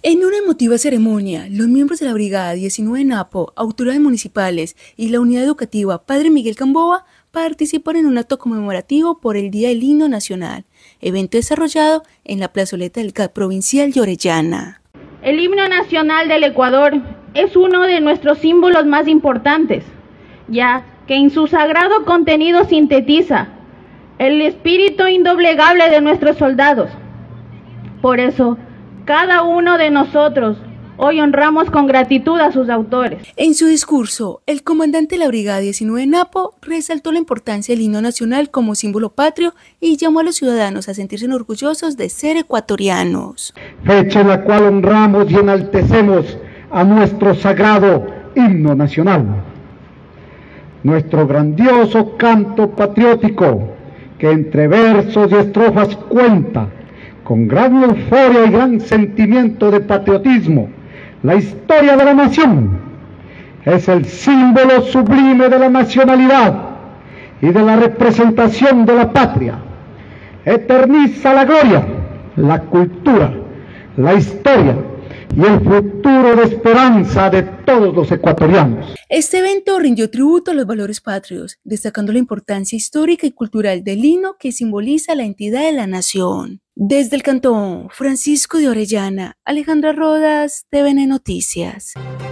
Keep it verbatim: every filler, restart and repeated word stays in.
En una emotiva ceremonia, los miembros de la Brigada diecinueve Napo, autoridades municipales y la unidad educativa Padre Miguel Gamboa participaron en un acto conmemorativo por el Día del Himno Nacional, evento desarrollado en la plazoleta del C A D provincial de Orellana. El himno nacional del Ecuador es uno de nuestros símbolos más importantes, ya que en su sagrado contenido sintetiza el espíritu indoblegable de nuestros soldados. Por eso, cada uno de nosotros hoy honramos con gratitud a sus autores. En su discurso, el comandante de la Brigada diecinueve Napo resaltó la importancia del himno nacional como símbolo patrio y llamó a los ciudadanos a sentirse orgullosos de ser ecuatorianos. Fecha en la cual honramos y enaltecemos a nuestro sagrado himno nacional. Nuestro grandioso canto patriótico, que entre versos y estrofas cuenta con gran euforia y gran sentimiento de patriotismo la historia de la nación, es el símbolo sublime de la nacionalidad y de la representación de la patria. Eterniza la gloria, la cultura, la historia y el futuro de esperanza de todos los ecuatorianos. Este evento rindió tributo a los valores patrios, destacando la importancia histórica y cultural del himno que simboliza la entidad de la nación. Desde el Cantón Francisco de Orellana, Alejandra Rodas, T V N Noticias.